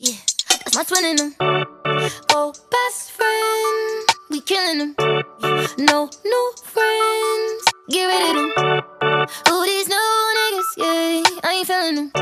Yeah, that's my twin in them. Oh, best friend, we killing them. No new friends, get rid of them. Who these new niggas, yeah, I ain't feeling them.